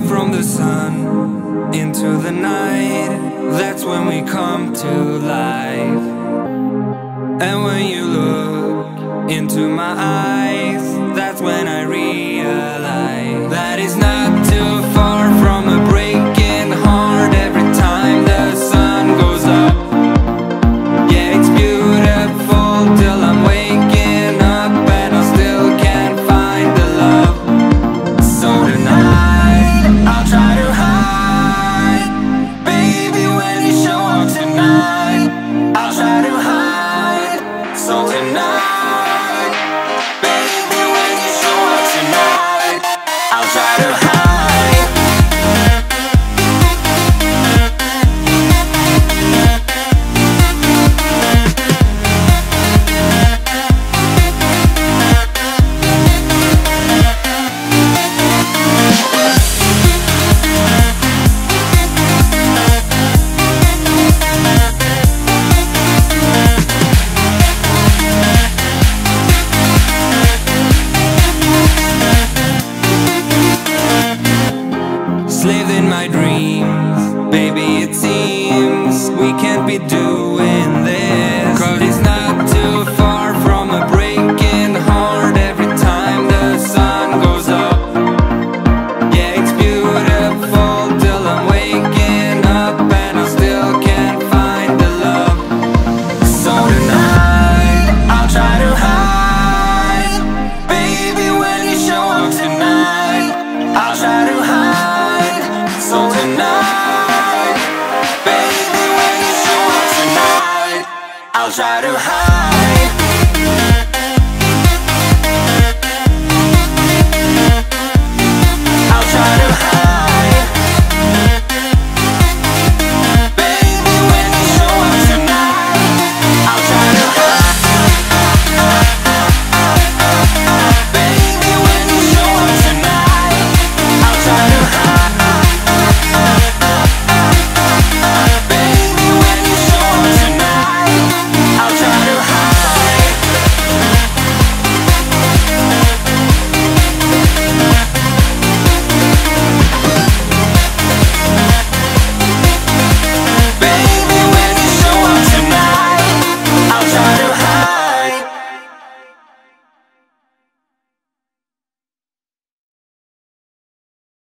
from the sun into the night, that's when we come to life. And when you look into my eyes, that's when I realize that it's not too far from a breaking heart every time the sun goes up. Yeah, it's beautiful till I'm waking up and I still can't find the love. So tonight I'll try to hide, baby, when you show up tonight, I'll try to hide. So tonight, baby, when you show up tonight, I'll try to hide. Slaved in my dreams, baby, it seems we can't be doing this, 'cause it's not too far from a breaking heart every time the sun goes up. Yeah, it's beautiful till I'm waking up and I still can't find the love. So tonight I'll try to hide, baby, when you show up tonight, I'll try to hide. So tonight, baby, when you show up tonight, I'll try to hide.